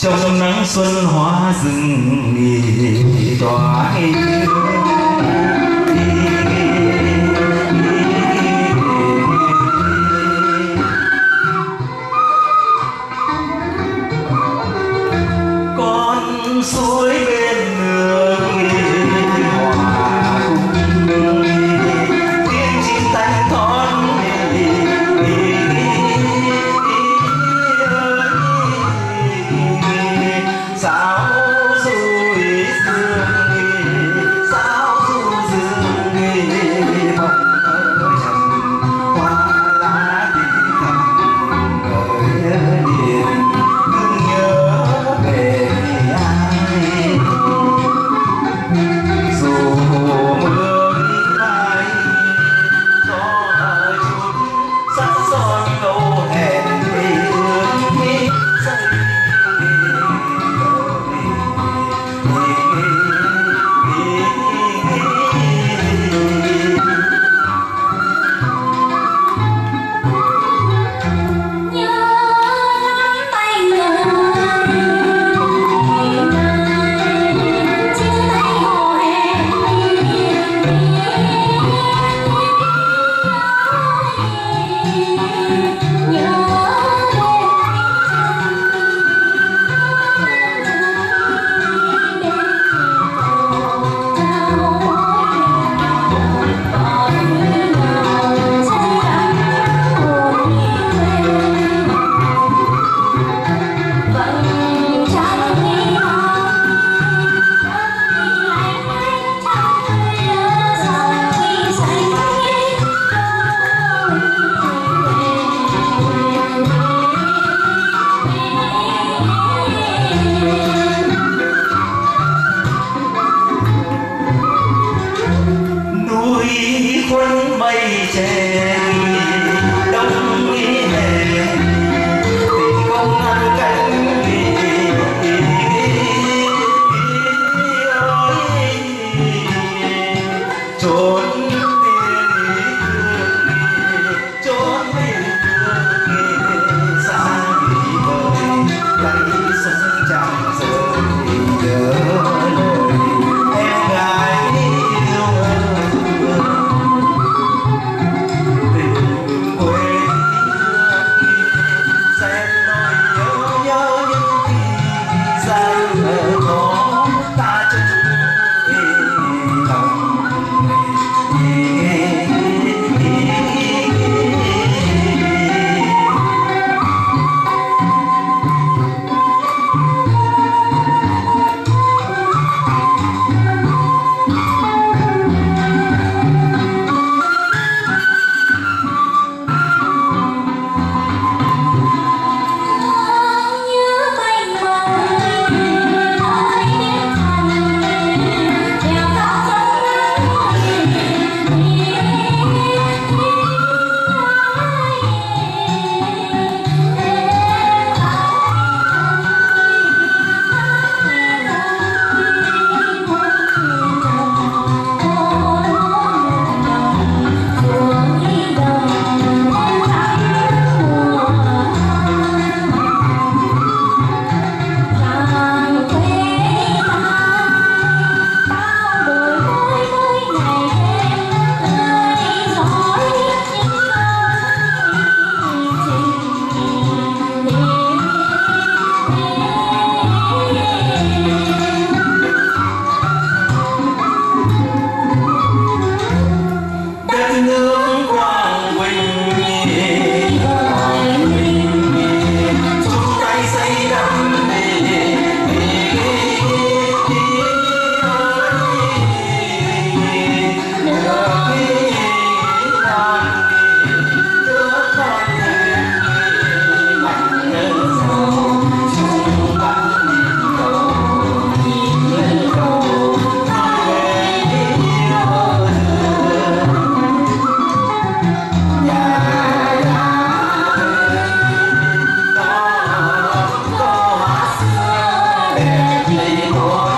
trong nắng xuân hoa rừng nghỉ tỏa con suối bên nương hòa cùng tiếng chim thanh thót sao du dương sao du dương bóng ở trần hoa lá tình thầm ở điện cứ nhớ về ai dù mưa mai gió ở chút sắc son câu hẹn ước quân mây che đông ý hè tình không ngăn cánh trốn trốn xa nghỉ vời lấy sống chẳng rời nhớ em gái Hãy subscribe cho kênh Ghiền Mì Gõ để không bỏ lỡ